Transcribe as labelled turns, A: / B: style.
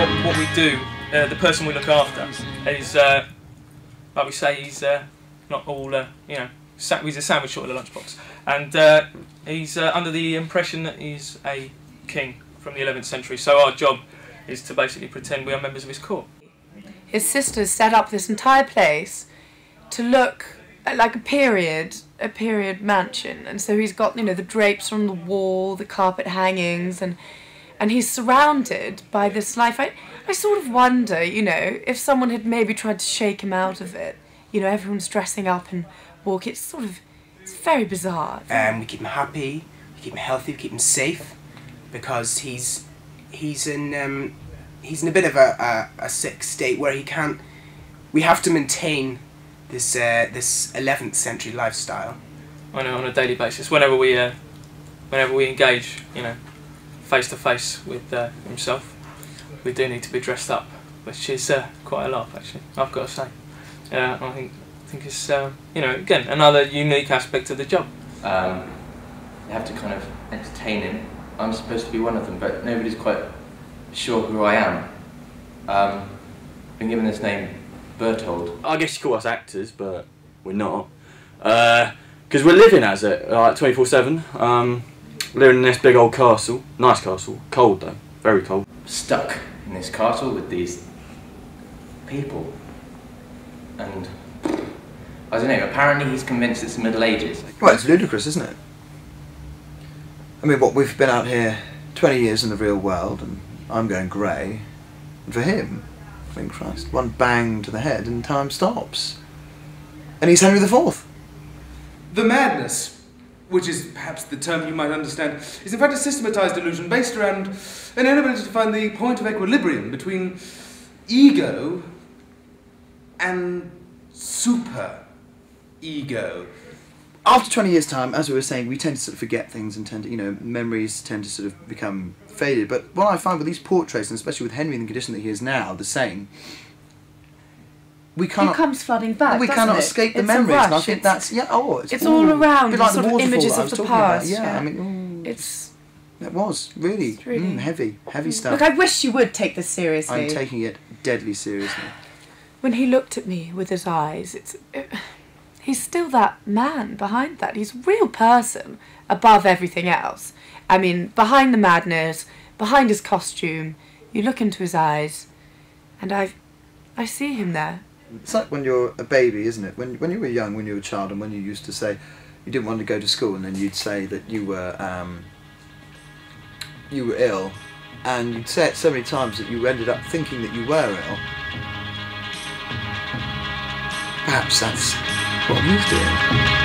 A: what we do, the person we look after, is, like we say, he's not all, you know, he's a sandwich short of the lunchbox. And he's under the impression that he's a king from the 11th century, so our job is to basically pretend we are members of his court.
B: His sisters set up this entire place to look like a period mansion, and so he's got, you know, the drapes on the wall, the carpet hangings, and he's surrounded by this life. I sort of wonder, you know, if someone had maybe tried to shake him out of it. You know, everyone's dressing up and walking. It's very bizarre.
C: We keep him happy, we keep him healthy, we keep him safe, because he's in a bit of a sick state where he can't. We have to maintain this 11th century lifestyle.
A: On a daily basis, whenever we engage, you know, face to face with himself, we do need to be dressed up, which is quite a lot, actually, I've got to say. I think it's you know, again, another unique aspect of the job.
D: They have to kind of entertain him. I'm supposed to be one of them, but nobody's quite sure who I am. Been given this name, Berthold.
E: I guess you call us actors, but we're not. Because we're living as it, like 24/7. Living in this big old castle. Nice castle. Cold though. Very cold.
D: Stuck in this castle with these people. And I don't know, apparently he's convinced it's the Middle Ages.
F: Well, it's ludicrous, isn't it? I mean, what, we've been out here 20 years in the real world, and I'm going grey. And for him, I mean, Christ, one bang to the head and time stops. And he's Henry IV.
G: The madness, which is perhaps the term you might understand, is in fact a systematized illusion based around an inability to find the point of equilibrium between ego and super-ego.
F: After 20 years' time, as we were saying, we tend to sort of forget things and tend to, you know, memories tend to sort of become faded. But what I find with these portraits, and especially with Henry in the condition that he is now, the same, we cannot.
B: It comes flooding back.
F: We cannot escape the memories, and I think that's
B: it's all around.
F: Like
B: sort of images of the past.
F: Yeah,
B: yeah,
F: I mean,
B: it
F: was really, heavy stuff.
B: Look, I wish you would take this seriously.
F: I'm taking it deadly seriously.
B: When he looked at me with his eyes, he's still that man behind that. He's a real person above everything else. I mean, behind the madness, behind his costume, you look into his eyes, and I see him there.
F: It's like when you're a baby, isn't it? When you were young, when you were a child, and when you used to say you didn't want to go to school, and then you'd say that you were ill, and you'd say it so many times that you ended up thinking that you were ill. Perhaps that's what he's doing.